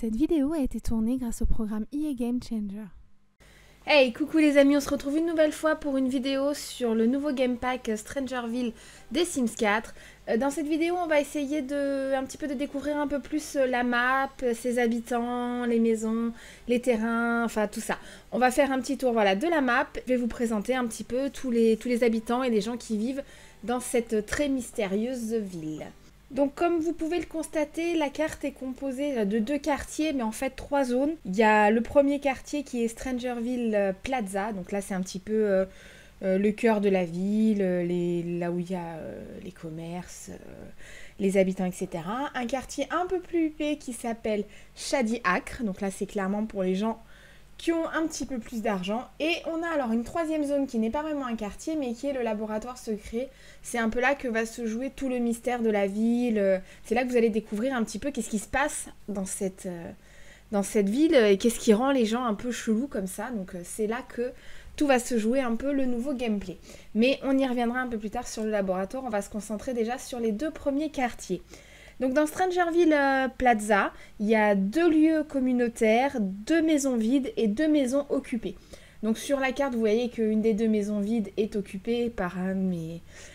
Cette vidéo a été tournée grâce au programme EA Game Changer. Hey, coucou les amis, on se retrouve une nouvelle fois pour une vidéo sur le nouveau game pack Strangerville des Sims 4. Dans cette vidéo, on va essayer un petit peu de découvrir un peu plus la map, ses habitants, les maisons, les terrains, enfin tout ça. On va faire un petit tour voilà, de la map. Je vais vous présenter un petit peu tous les habitants et les gens qui vivent dans cette très mystérieuse ville. Donc comme vous pouvez le constater, la carte est composée de 2 quartiers, mais en fait 3 zones. Il y a le premier quartier qui est Strangerville Plaza, donc là c'est un petit peu le cœur de la ville, là où il y a les commerces, les habitants, etc. Un quartier un peu plus huppé qui s'appelle Shady Acre, donc là c'est clairement pour les gens qui ont un petit peu plus d'argent. Et on a alors une troisième zone qui n'est pas vraiment un quartier, mais qui est le laboratoire secret. C'est un peu là que va se jouer tout le mystère de la ville. C'est là que vous allez découvrir un petit peu qu'est-ce qui se passe dans cette ville et qu'est-ce qui rend les gens un peu chelous comme ça. Donc c'est là que tout va se jouer un peu le nouveau gameplay. Mais on y reviendra un peu plus tard sur le laboratoire. On va se concentrer déjà sur les 2 premiers quartiers. Donc dans Strangerville Plaza, il y a 2 lieux communautaires, 2 maisons vides et 2 maisons occupées. Donc sur la carte, vous voyez qu'une des 2 maisons vides est occupée par une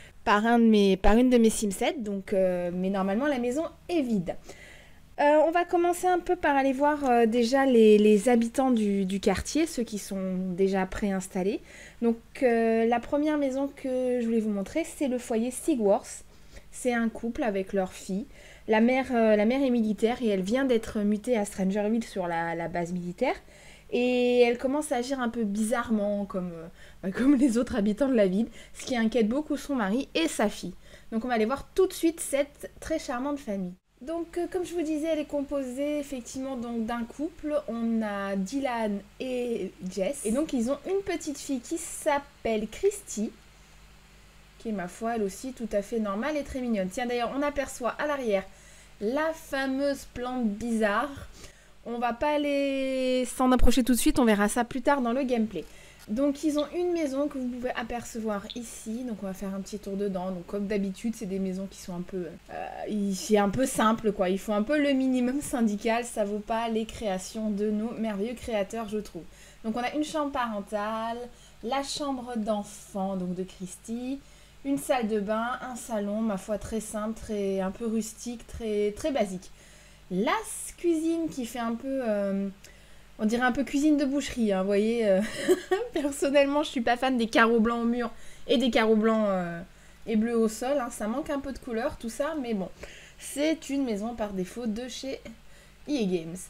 de mes Sims 7, donc, mais normalement la maison est vide. On va commencer un peu par aller voir déjà les habitants du quartier, ceux qui sont déjà préinstallés. Donc la première maison que je voulais vous montrer, c'est le foyer Sigworth. C'est un couple avec leur fille. La mère est militaire et elle vient d'être mutée à Strangerville sur la base militaire. Et elle commence à agir un peu bizarrement, comme les autres habitants de la ville, ce qui inquiète beaucoup son mari et sa fille. Donc on va aller voir tout de suite cette très charmante famille. Donc comme je vous disais, elle est composée effectivement d'un couple. On a Dylan et Jess. Et donc ils ont une petite fille qui s'appelle Christy, qui est ma foi elle aussi tout à fait normale et très mignonne. Tiens d'ailleurs on aperçoit à l'arrière la fameuse plante bizarre. On va pas aller s'en approcher tout de suite, on verra ça plus tard dans le gameplay. Donc ils ont une maison que vous pouvez apercevoir ici, donc on va faire un petit tour dedans. Donc comme d'habitude c'est des maisons qui sont un peu c'est un peu simple quoi, il faut un peu le minimum syndical, ça vaut pas les créations de nos merveilleux créateurs je trouve. Donc on a une chambre parentale, la chambre d'enfant donc de Christy, une salle de bain, un salon, ma foi très simple, un peu rustique, très basique. La cuisine qui fait un peu, on dirait un peu cuisine de boucherie, hein, vous voyez. Personnellement, je suis pas fan des carreaux blancs au mur et des carreaux blancs et bleus au sol. Hein, ça manque un peu de couleur, tout ça, mais bon. C'est une maison par défaut de chez EA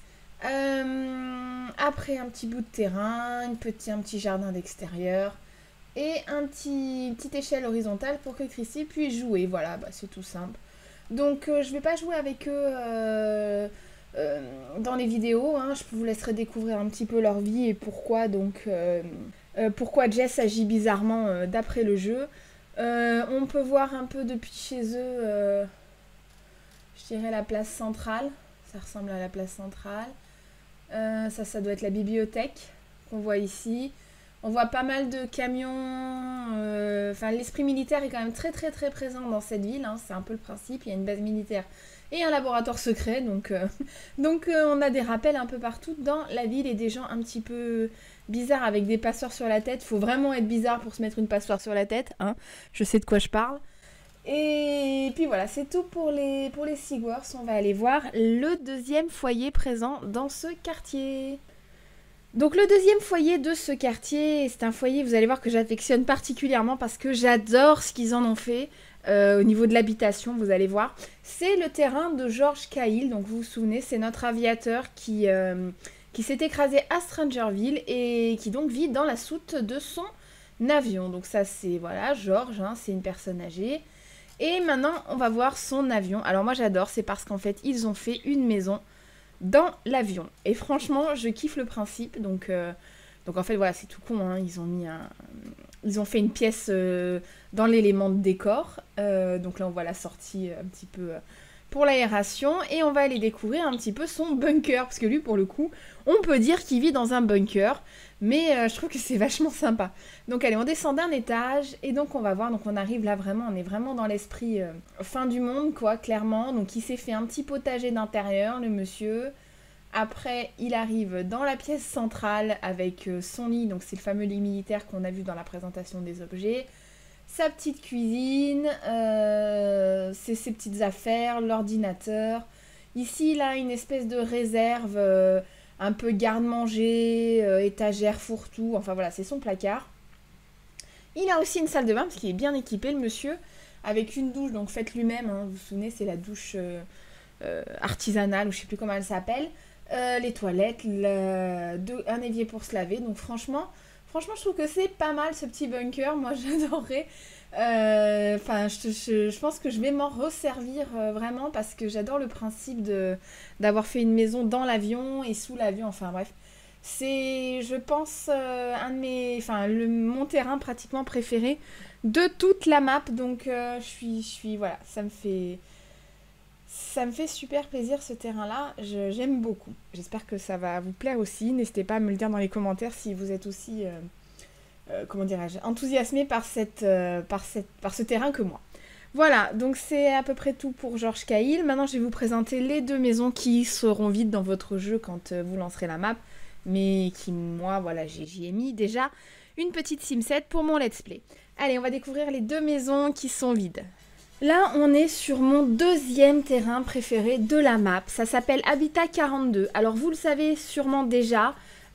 Games. Après, un petit bout de terrain, un petit jardin d'extérieur. Et une petite échelle horizontale pour que Christy puisse jouer. Voilà, c'est tout simple. Donc je vais pas jouer avec eux dans les vidéos. Hein. Je vous laisserai découvrir un petit peu leur vie et pourquoi. Donc pourquoi Jess agit bizarrement d'après le jeu. On peut voir un peu depuis chez eux, je dirais la place centrale. Ça ressemble à la place centrale. Ça doit être la bibliothèque qu'on voit ici. On voit pas mal de camions, l'esprit militaire est quand même très présent dans cette ville, hein, c'est un peu le principe, il y a une base militaire et un laboratoire secret, donc on a des rappels un peu partout dans la ville et des gens un petit peu bizarres avec des passoires sur la tête. Faut vraiment être bizarre pour se mettre une passoire sur la tête, hein, je sais de quoi je parle. Et puis voilà, c'est tout pour les Sigworth. On va aller voir le deuxième foyer présent dans ce quartier. Donc le deuxième foyer de ce quartier, c'est un foyer, vous allez voir que j'affectionne particulièrement parce que j'adore ce qu'ils en ont fait au niveau de l'habitation, vous allez voir. C'est le terrain de George Cahill, donc vous vous souvenez, c'est notre aviateur qui s'est écrasé à Strangerville et qui donc vit dans la soute de son avion. Donc ça c'est, voilà, George, hein, c'est une personne âgée. Et maintenant on va voir son avion. Alors moi j'adore, c'est parce qu'en fait ils ont fait une maison dans l'avion. Et franchement, je kiffe le principe. Donc en fait, voilà, c'est tout con. Hein. Ils ont fait une pièce dans l'élément de décor. Donc là, on voit la sortie un petit peu pour l'aération. Et on va aller découvrir un petit peu son bunker. Parce que lui, pour le coup, on peut dire qu'il vit dans un bunker. Mais je trouve que c'est vachement sympa. Donc allez, on descend d'un étage. Et donc on va voir. Donc on arrive là vraiment. On est vraiment dans l'esprit fin du monde, quoi, clairement. Donc il s'est fait un petit potager d'intérieur, le monsieur. Après, il arrive dans la pièce centrale avec son lit, donc c'est le fameux lit militaire qu'on a vu dans la présentation des objets. Sa petite cuisine, ses petites affaires, l'ordinateur. Ici, il a une espèce de réserve, un peu garde-manger, étagère, fourre-tout. Enfin voilà, c'est son placard. Il a aussi une salle de bain, parce qu'il est bien équipé, le monsieur, avec une douche, donc faite lui-même. Hein, vous vous souvenez, c'est la douche artisanale, ou je sais plus comment elle s'appelle. Les toilettes, un évier pour se laver. Donc franchement, je trouve que c'est pas mal ce petit bunker. Moi, j'adorerais. Enfin, je pense que je vais m'en resservir vraiment parce que j'adore le principe d'avoir fait une maison dans l'avion et sous l'avion. Enfin bref, c'est, je pense, mon terrain pratiquement préféré de toute la map. Donc, voilà, ça me fait super plaisir ce terrain-là, j'aime beaucoup. J'espère que ça va vous plaire aussi. N'hésitez pas à me le dire dans les commentaires si vous êtes aussi, comment dirais-je, enthousiasmé par ce terrain que moi. Voilà, donc c'est à peu près tout pour George Cahill. Maintenant, je vais vous présenter les 2 maisons qui seront vides dans votre jeu quand vous lancerez la map. Mais qui, moi, voilà, j'y ai mis déjà une petite simset pour mon let's play. Allez, on va découvrir les 2 maisons qui sont vides. Là, on est sur mon 2e terrain préféré de la map. Ça s'appelle Habitat 42. Alors, vous le savez sûrement déjà,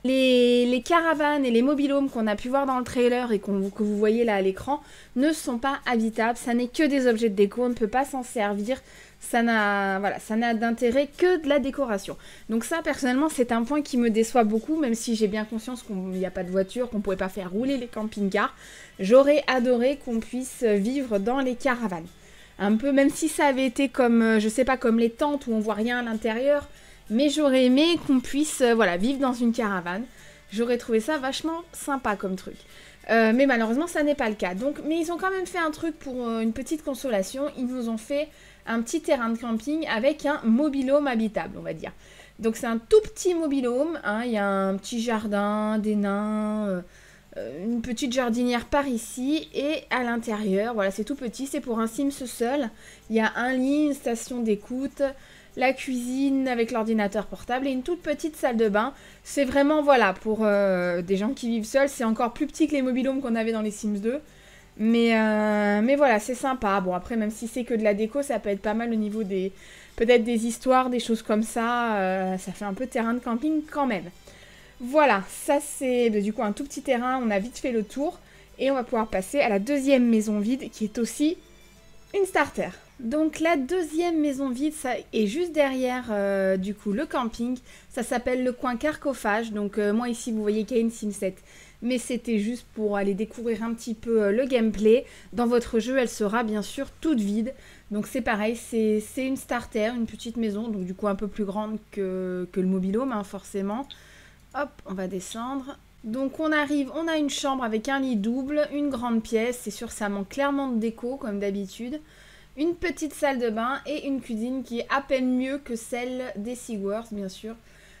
les caravanes et les mobilhomes qu'on a pu voir dans le trailer et que vous voyez là à l'écran ne sont pas habitables. Ça n'est que des objets de déco, on ne peut pas s'en servir. Ça n'a d'intérêt que de la décoration. Donc ça, personnellement, c'est un point qui me déçoit beaucoup, même si j'ai bien conscience qu'il n'y a pas de voiture, qu'on ne pouvait pas faire rouler les camping-cars. J'aurais adoré qu'on puisse vivre dans les caravanes. Un peu, même si ça avait été comme, je sais pas, comme les tentes où on voit rien à l'intérieur, mais j'aurais aimé qu'on puisse, vivre dans une caravane. J'aurais trouvé ça vachement sympa comme truc. Mais malheureusement, ça n'est pas le cas. Donc, mais ils ont quand même fait un truc pour une petite consolation. Ils nous ont fait un petit terrain de camping avec un mobilhome habitable, on va dire. Donc, c'est un tout petit mobilhome. Hein, il y a un petit jardin, des nains... une petite jardinière par ici et à l'intérieur, voilà, c'est tout petit, c'est pour un Sims seul. Il y a un lit, une station d'écoute, la cuisine avec l'ordinateur portable et une toute petite salle de bain. C'est vraiment, voilà, pour des gens qui vivent seuls. C'est encore plus petit que les mobilhomes qu'on avait dans les Sims 2. Mais voilà, c'est sympa. Bon, après, même si c'est que de la déco, ça peut être pas mal au niveau peut-être des histoires, des choses comme ça. Ça fait un peu terrain de camping quand même. Voilà, ça c'est du coup un tout petit terrain, on a vite fait le tour et on va pouvoir passer à la 2e maison vide qui est aussi une starter. Donc la 2e maison vide, ça est juste derrière du coup le camping, ça s'appelle le coin Carcophage, donc moi ici vous voyez qu'il y a une simset, mais c'était juste pour aller découvrir un petit peu le gameplay. Dans votre jeu elle sera bien sûr toute vide, donc c'est pareil, c'est une starter, une petite maison, donc du coup un peu plus grande que le mobilhome hein, forcément. Hop, on va descendre. Donc on arrive, on a une chambre avec un lit double, une grande pièce, c'est sûr ça manque clairement de déco comme d'habitude. Une petite salle de bain et une cuisine qui est à peine mieux que celle des Seaworth bien sûr.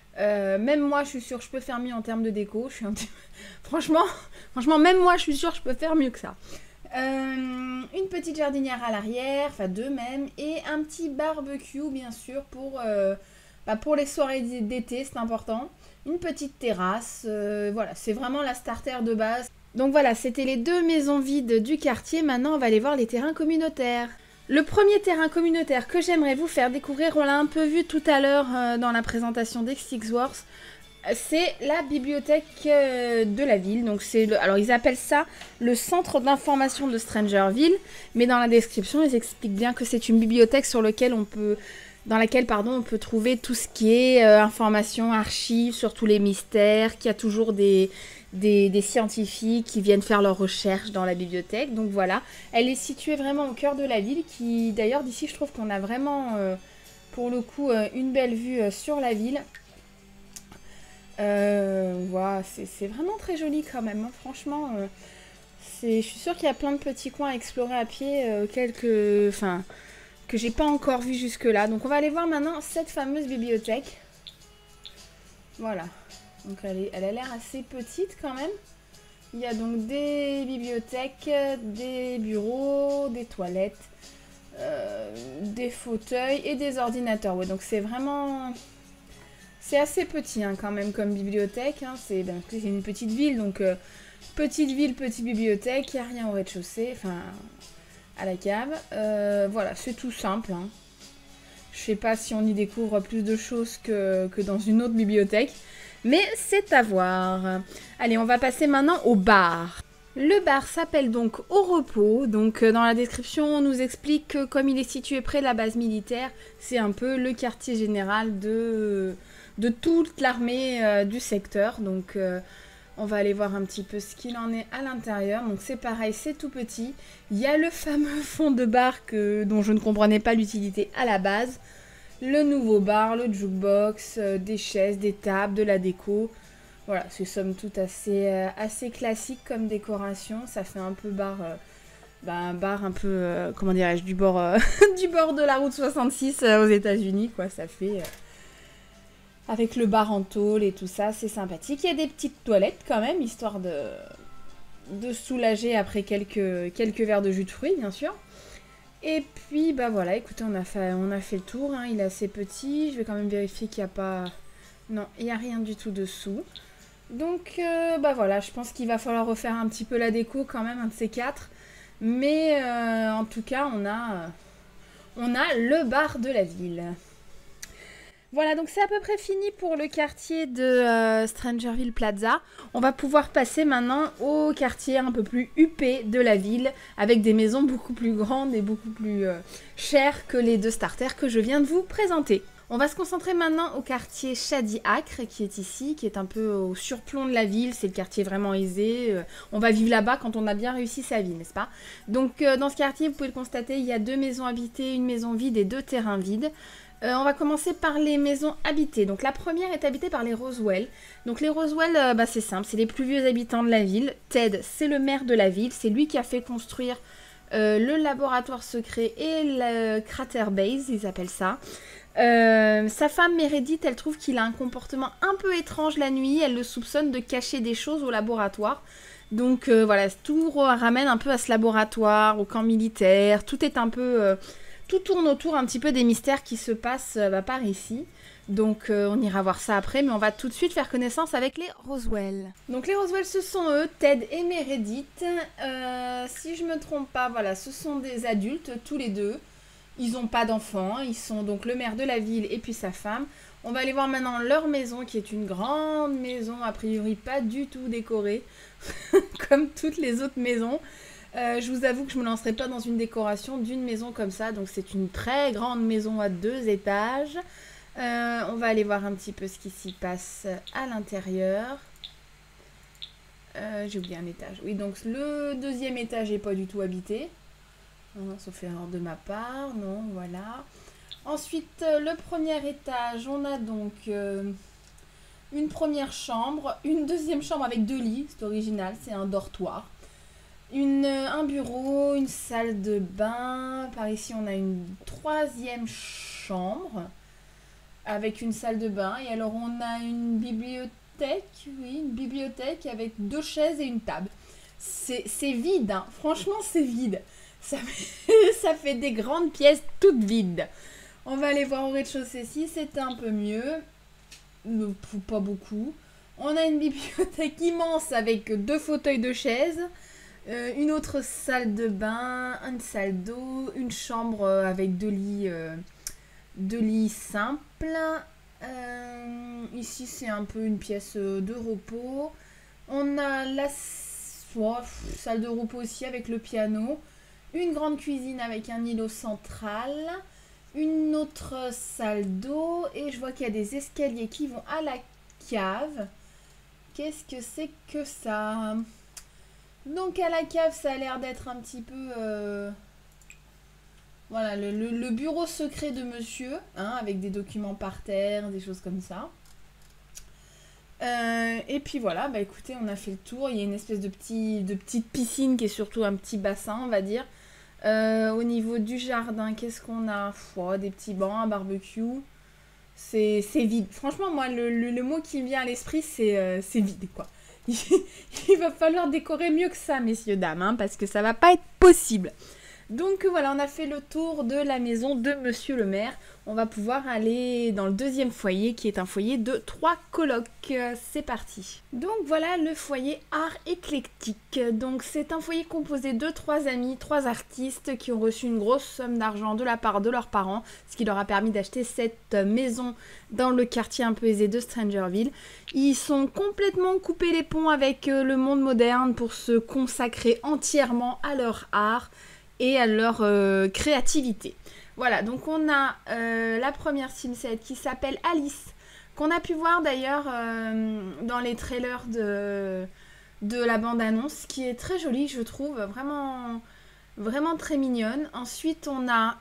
Même moi je suis sûre que je peux faire mieux en termes de déco. Je suis un petit... franchement, même moi je suis sûre que je peux faire mieux que ça. Une petite jardinière à l'arrière, enfin 2 même, et un petit barbecue bien sûr pour les soirées d'été, c'est important. Une petite terrasse, voilà, c'est vraiment la starter de base. Donc voilà, c'était les 2 maisons vides du quartier. Maintenant, on va aller voir les terrains communautaires. Le premier terrain communautaire que j'aimerais vous faire découvrir, on l'a un peu vu tout à l'heure dans la présentation d'X6Worth, c'est la bibliothèque de la ville. Donc alors ils appellent ça le centre d'information de Strangerville, mais dans la description, ils expliquent bien que c'est une bibliothèque dans laquelle on peut trouver tout ce qui est informations, archives sur tous les mystères, qu'il y a toujours des scientifiques qui viennent faire leurs recherches dans la bibliothèque. Donc voilà, elle est située vraiment au cœur de la ville, qui d'ailleurs d'ici je trouve qu'on a vraiment pour le coup une belle vue sur la ville. Voilà, c'est vraiment très joli quand même, hein. Franchement, je suis sûre qu'il y a plein de petits coins à explorer à pied, que j'ai pas encore vu jusque là. Donc on va aller voir maintenant cette fameuse bibliothèque. Voilà, donc elle a l'air assez petite quand même. Il y a donc des bibliothèques, des bureaux, des toilettes, des fauteuils et des ordinateurs. Ouais, donc c'est vraiment C'est assez petit hein, quand même comme bibliothèque. Hein. C'est une petite ville, donc petite ville, petite bibliothèque. Il n'y a rien au rez-de-chaussée, enfin à la cave. Voilà, c'est tout simple. Hein. Je sais pas si on y découvre plus de choses que dans une autre bibliothèque. Mais c'est à voir. Allez, on va passer maintenant au bar. Le bar s'appelle donc Au Repos. Donc dans la description, on nous explique que comme il est situé près de la base militaire, c'est un peu le quartier général de toute l'armée du secteur. Donc on va aller voir un petit peu ce qu'il en est à l'intérieur. Donc c'est pareil, c'est tout petit. Il y a le fameux fond de bar dont je ne comprenais pas l'utilité à la base. Le nouveau bar, le jukebox, des chaises, des tables, de la déco. Voilà, c'est somme toute assez classique comme décoration. Ça fait un peu bar, un bar un peu, comment dirais-je, du bord, du bord de la route 66 aux États-Unis, quoi. Ça fait avec le bar en tôle et tout ça, c'est sympathique. Il y a des petites toilettes quand même, histoire de soulager après quelques verres de jus de fruits, bien sûr. Et puis, bah voilà, écoutez, on a fait le tour. Hein. Il est assez petit. Je vais quand même vérifier qu'il n'y a pas... Non, il n'y a rien du tout dessous. Donc, bah voilà, je pense qu'il va falloir refaire un petit peu la déco quand même, un de ces quatre. Mais en tout cas, on a le bar de la ville. Voilà, donc c'est à peu près fini pour le quartier de Strangerville Plaza. On va pouvoir passer maintenant au quartier un peu plus huppé de la ville, avec des maisons beaucoup plus grandes et beaucoup plus chères que les deux starters que je viens de vous présenter. On va se concentrer maintenant au quartier Shady Acre, qui est ici, qui est un peu au surplomb de la ville. C'est le quartier vraiment aisé. On va vivre là-bas quand on a bien réussi sa vie, n'est-ce pas? Donc dans ce quartier, vous pouvez le constater, il y a 2 maisons habitées, une maison vide et 2 terrains vides. On va commencer par les maisons habitées. Donc la première est habitée par les Roswell. Donc les Roswell, c'est simple, c'est les plus vieux habitants de la ville. Ted, c'est le maire de la ville. C'est lui qui a fait construire le laboratoire secret et le crater base, ils appellent ça. Sa femme Meredith, elle trouve qu'il a un comportement un peu étrange la nuit. Elle le soupçonne de cacher des choses au laboratoire. Donc voilà, tout ramène un peu à ce laboratoire, au camp militaire. Tout est un peu... tout tourne autour un petit peu des mystères qui se passent par ici. Donc on ira voir ça après, mais on va tout de suite faire connaissance avec les Roswell. Donc les Roswell, ce sont eux, Ted et Meredith. Si je me trompe pas, voilà, ce sont des adultes, tous les deux. Ils n'ont pas d'enfants, ils sont donc le maire de la ville et puis sa femme. On va aller voir maintenant leur maison, qui est une grande maison, a priori pas du tout décorée, comme toutes les autres maisons. Je vous avoue que je ne me lancerai pas dans une décoration d'une maison comme ça. Donc c'est une très grande maison à 2 étages. On va aller voir un petit peu ce qui s'y passe à l'intérieur. J'ai oublié un étage. Oui, donc le 2e étage n'est pas du tout habité. Non, sauf erreur de ma part. Non, voilà. Ensuite, le 1er étage, on a donc une première chambre, une 2e chambre avec 2 lits. C'est original, c'est un dortoir. Un bureau, une salle de bain. Par ici, on a une 3e chambre avec une salle de bain. Et alors, on a une bibliothèque. Oui, une bibliothèque avec 2 chaises et une table. C'est vide, hein. Franchement, c'est vide. Ça fait des grandes pièces toutes vides. On va aller voir au rez-de-chaussée si c'est un peu mieux. Pas beaucoup. On a une bibliothèque immense avec 2 fauteuils, 2 chaises. Une autre salle de bain, une salle d'eau, une chambre avec 2 lits simples. Ici, c'est un peu une pièce de repos. On a la salle de repos aussi avec le piano. Une grande cuisine avec un îlot central. Une autre salle d'eau. Et je vois qu'il y a des escaliers qui vont à la cave. Qu'est-ce que c'est que ça ? Donc à la cave, ça a l'air d'être un petit peu... Voilà, le bureau secret de monsieur, hein, avec des documents par terre, des choses comme ça. Et puis voilà, bah écoutez, on a fait le tour. Il y a une espèce de petite piscine qui est surtout un petit bassin, on va dire. Au niveau du jardin, qu'est-ce qu'on a? Des petits bancs, un barbecue. C'est vide. Franchement, moi, le mot qui me vient à l'esprit, c'est vide, quoi. Il va falloir décorer mieux que ça, messieurs, dames, hein, parce que ça va pas être possible. Donc voilà, on a fait le tour de la maison de Monsieur le maire. On va pouvoir aller dans le deuxième foyer qui est un foyer de 3 colocs. C'est parti. Donc voilà le foyer art éclectique. Donc c'est un foyer composé de 3 amis, 3 artistes qui ont reçu une grosse somme d'argent de la part de leurs parents, ce qui leur a permis d'acheter cette maison dans le quartier un peu aisé de Strangerville. Ils sont complètement coupés les ponts avec le monde moderne pour se consacrer entièrement à leur art et à leur créativité. Voilà, donc on a la première Simset qui s'appelle Alice, qu'on a pu voir d'ailleurs dans les trailers de la bande-annonce, qui est très jolie, je trouve, vraiment très mignonne. Ensuite, on a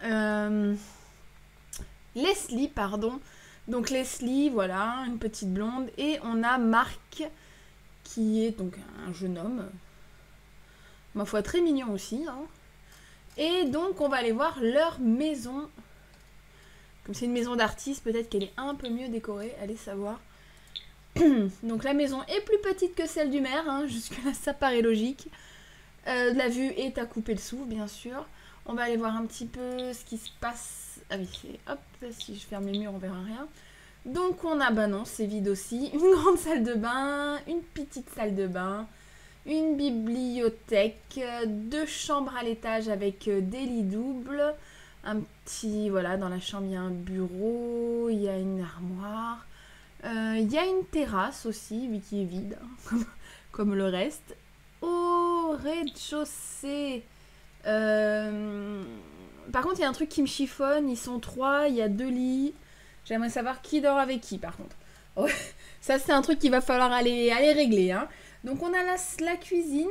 Leslie, pardon. Donc Leslie, voilà, une petite blonde. Et on a Marc, qui est donc un jeune homme, ma foi très mignon aussi, hein. Et donc on va aller voir leur maison. Comme c'est une maison d'artiste, peut-être qu'elle est un peu mieux décorée, allez savoir. Donc la maison est plus petite que celle du maire, hein, jusque-là ça paraît logique. La vue est à couper le souffle, bien sûr. On va aller voir un petit peu ce qui se passe. Ah oui, hop, si je ferme les murs on verra rien. Donc on a, bah non, c'est vide aussi. Une grande salle de bain, une petite salle de bain. Une bibliothèque, 2 chambres à l'étage avec des lits doubles, un petit, voilà, dans la chambre il y a un bureau, il y a une armoire, il y a une terrasse aussi, mais qui est vide, hein, comme le reste. Au rez-de-chaussée, par contre il y a un truc qui me chiffonne, ils sont 3, il y a 2 lits, j'aimerais savoir qui dort avec qui par contre. Oh, ça c'est un truc qu'il va falloir aller régler, hein. Donc on a la cuisine,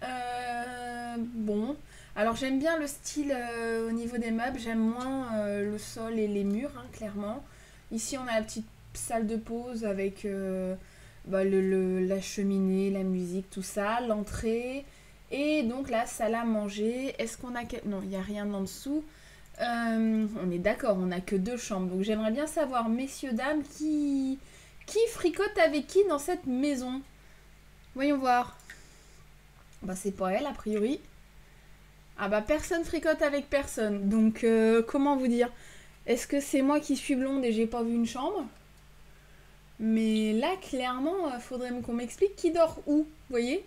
bon, alors j'aime bien le style au niveau des meubles, j'aime moins le sol et les murs, hein, clairement. Ici on a la petite salle de pause avec la cheminée, la musique, tout ça, l'entrée, et donc la salle à manger. Est-ce qu'on a... Non, il n'y a rien en dessous. On est d'accord, on n'a que 2 chambres, donc j'aimerais bien savoir, messieurs, dames, qui fricote avec qui dans cette maison? Voyons voir. Bah c'est pas elle a priori. Ah bah personne fricote avec personne. Donc comment vous dire? Est-ce que c'est moi qui suis blonde et j'ai pas vu une chambre? Mais là clairement faudrait qu'on m'explique qui dort où. Vous voyez?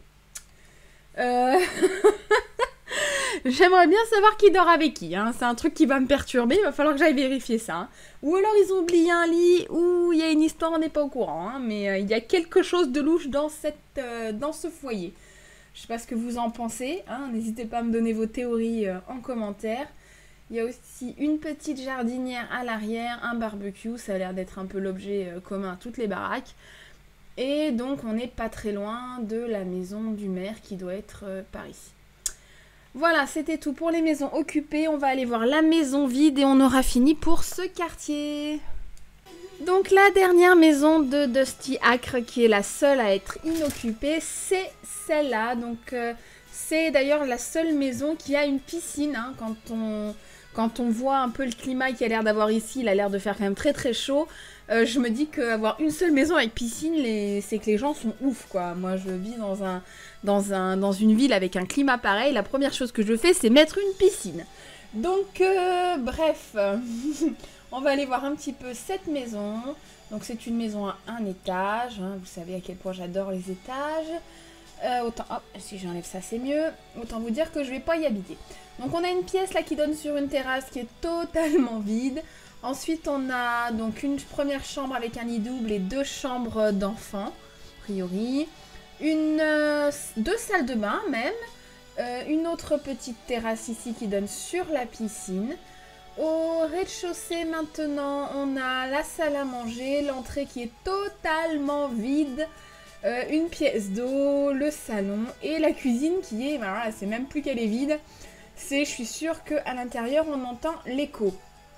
J'aimerais bien savoir qui dort avec qui, hein. C'est un truc qui va me perturber, il va falloir que j'aille vérifier ça, hein. Ou alors ils ont oublié un lit, ou il y a une histoire, on n'est pas au courant, hein. Mais il y a quelque chose de louche dans ce foyer. Je sais pas ce que vous en pensez, hein. N'hésitez pas à me donner vos théories en commentaire. Il y a aussi une petite jardinière à l'arrière, un barbecue, ça a l'air d'être un peu l'objet commun à toutes les baraques. Et donc on n'est pas très loin de la maison du maire qui doit être par ici. Voilà, c'était tout pour les maisons occupées. On va aller voir la maison vide et on aura fini pour ce quartier. Donc la dernière maison de Dusty Acre, qui est la seule à être inoccupée, c'est celle-là. Donc c'est d'ailleurs la seule maison qui a une piscine, hein. Quand on voit un peu le climat qu'il a l'air d'avoir ici, il a l'air de faire quand même très très chaud. Je me dis qu'avoir une seule maison avec piscine, c'est que les gens sont ouf, quoi. Moi, je vis dans une ville avec un climat pareil. La première chose que je fais, c'est mettre une piscine. Donc, bref, on va aller voir un petit peu cette maison. Donc, c'est une maison à 1 étage. Hein. Vous savez à quel point j'adore les étages. Autant, hop, si j'enlève ça, c'est mieux. Autant vous dire que je vais pas y habiter. Donc, on a une pièce là qui donne sur une terrasse qui est totalement vide. Ensuite, on a donc une première chambre avec un lit double et 2 chambres d'enfants, a priori. 2 salles de bain même. Une autre petite terrasse ici qui donne sur la piscine. Au rez-de-chaussée maintenant, on a la salle à manger, l'entrée qui est totalement vide. Une pièce d'eau, le salon et la cuisine qui est, voilà, c'est même plus qu'elle est vide. Je suis sûre qu'à l'intérieur, on entend l'écho.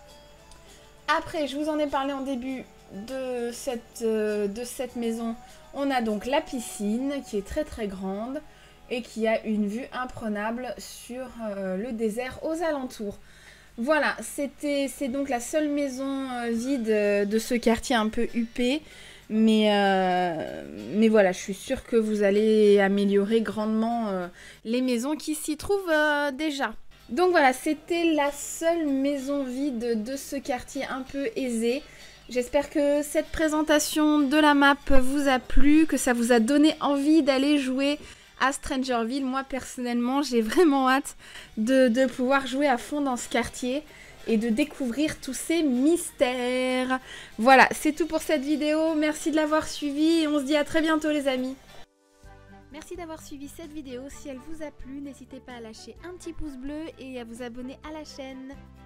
Après, je vous en ai parlé en début de cette maison. On a donc la piscine qui est très très grande et qui a une vue imprenable sur le désert aux alentours. Voilà, c'est donc la seule maison vide de ce quartier un peu huppé. Mais voilà, je suis sûre que vous allez améliorer grandement les maisons qui s'y trouvent déjà. Donc voilà, c'était la seule maison vide de ce quartier un peu aisé. J'espère que cette présentation de la map vous a plu, que ça vous a donné envie d'aller jouer à Strangerville. Moi personnellement, j'ai vraiment hâte de pouvoir jouer à fond dans ce quartier et de découvrir tous ces mystères. Voilà, c'est tout pour cette vidéo. Merci de l'avoir suivi et on se dit à très bientôt les amis. Merci d'avoir suivi cette vidéo. Si elle vous a plu, n'hésitez pas à lâcher un petit pouce bleu et à vous abonner à la chaîne.